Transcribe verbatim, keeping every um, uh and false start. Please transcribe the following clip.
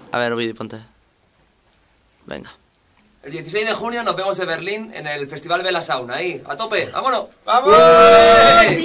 A ver, Ovidi, ponte. Venga. El dieciséis de junio nos vemos en Berlín en el Festival Bella Sauna. Ahí, a tope, vámonos. ¡Vamos! ¡Eh!